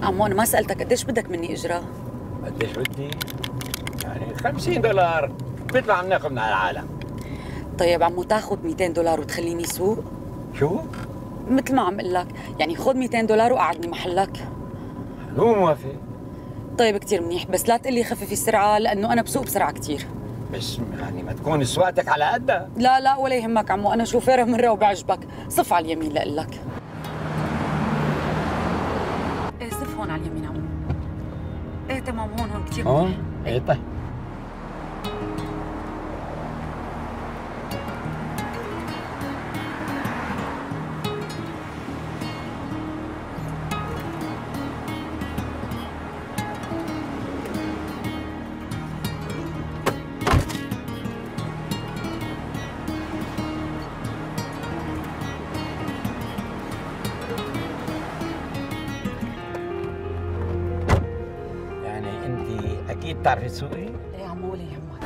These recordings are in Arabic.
عمو انا ما سألتك قديش بدك مني اجرة؟ قديش بدي؟ يعني $50 مثل ما عم ناخذ من العالم. طيب عمو تاخذ $200 وتخليني سوق؟ شو؟ مثل ما عم قل لك، يعني خذ $200 وقعدني محلك. مو موافق. طيب كثير منيح، بس لا تقلي خففي السرعة لأنه أنا بسوق بسرعة كثير. بس يعني ما تكون سواقتك على قدها. لا لا ولا يهمك عمو، أنا شوفيرة مرة وبعجبك. صف على اليمين لقلك. ايه صف هون على اليمين عمو. ايه تمام هون كثير منيح. هون؟ ايه طيب. أكيد بتعرفي تسوقي؟ ايه عمو ولا يهمك.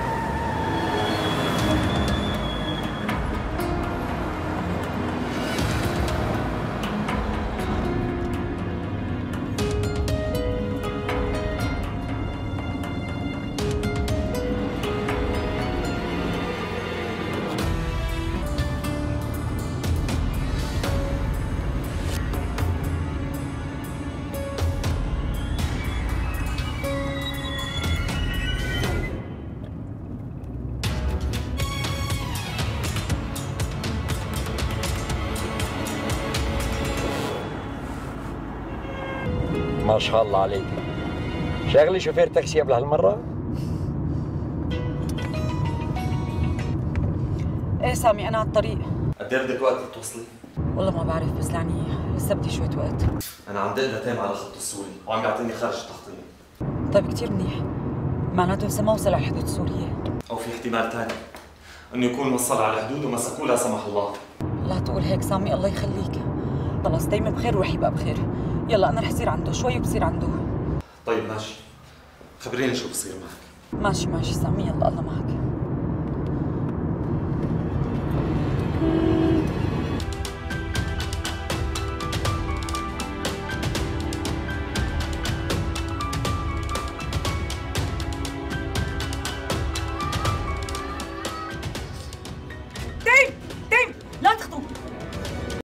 ما شاء الله عليك. شغلي شوفير تاكسي قبل هالمرة؟ ايه سامي أنا على الطريق. قد ايه بدك وقت توصلي؟ والله ما بعرف بس يعني لسه بدي شوية وقت. أنا عم دق لتام على الخط السوري وعم يعطيني خارج التغطية. طيب كثير منيح. معناته لسه ما وصل على الحدود السورية. أو في احتمال ثاني إنه يكون وصل على الحدود ومسكوه لا سمح الله. لا تقول هيك سامي الله يخليك. خلص دايما بخير ورح يبقى بخير. يلا أنا رح صير عنده شوي وبصير عنده. طيب ماشي. خبريني شو بصير معك. ماشي ماشي سامي يلا الله معك.